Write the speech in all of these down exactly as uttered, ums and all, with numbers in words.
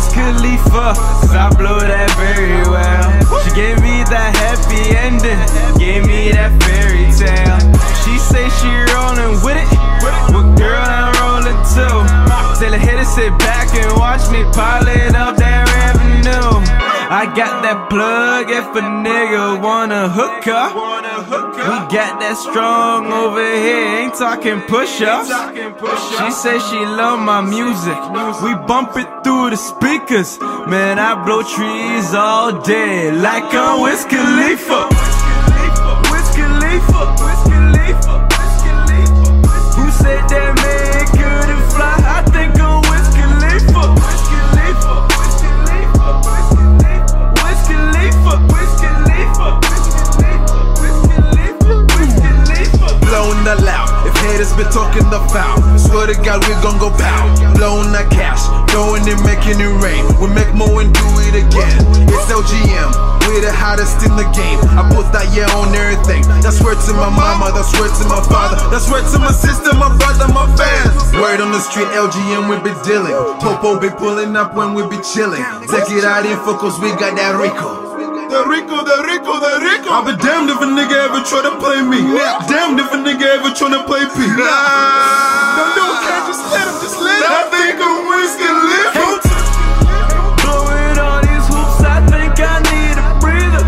Wiz Khalifa, cause I blow that very well. She gave me that happy ending, gave me that fairy tale. She say she rollin' with it, well girl I'm rollin' too. Tell her hit it, sit back and watch me pilot up that revenue. I got that plug if a nigga wanna hook up. We got that strong over here, ain't talking push-ups. She say she love my music, we bump it through the speakers. Man, I blow trees all day like I'm Wiz Khalifa. Wiz Khalifa, Wiz Khalifa. Who said that man couldn't fly? I think I'm Wiz Khalifa. Wiz Khalifa, Wiz Khalifa, Wiz Khalifa, Wiz Khalifa, Wiz Khalifa, Wiz Khalifa. Blowing the loud, if haters been talking the foul, swear to God we gon' go pow. Blowing the cash, throwing it, making it rain. We make more and do it again. It's L G M, we the hottest in the game. I put that yeah on everything. That's word to my mama, that's word to my father, that's word to my sister, my brother, my fans. Word on the street, L G M we be dealing. Popo be pulling up when we be chilling. Take it out in focus, we got that Rico. The Rico, the Rico, the Rico. I'll be damned if a nigga ever try to play me. Damned if a nigga ever try to play P. Nah. Don't do it, can't just let him, just let him. I think I'm Wiz Khalifa. Blowing all these hoops, I think I need a breather.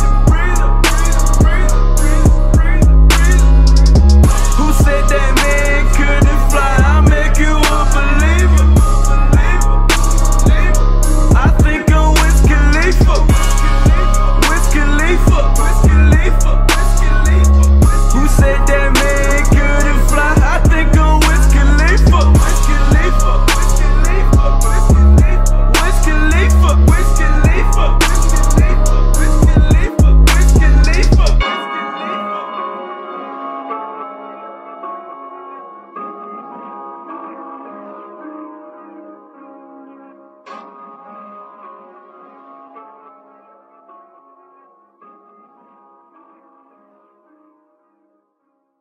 Who said that man couldn't fly? I'll make you a believer. I think I'm Wiz Khalifa. Wiz Khalifa, Wiz Khalifa, Wiz Khalifa. Who said that man couldn't fly? I think I'm Wiz Khalifa. Wiz Khalifa, Wiz Khalifa, Wiz Khalifa, Wiz Khalifa, Wiz Khalifa, Wiz Khalifa, Wiz Khalifa, Wiz Khalifa.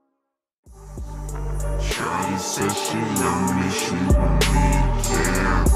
Shawty say she love me, she want me, yeah.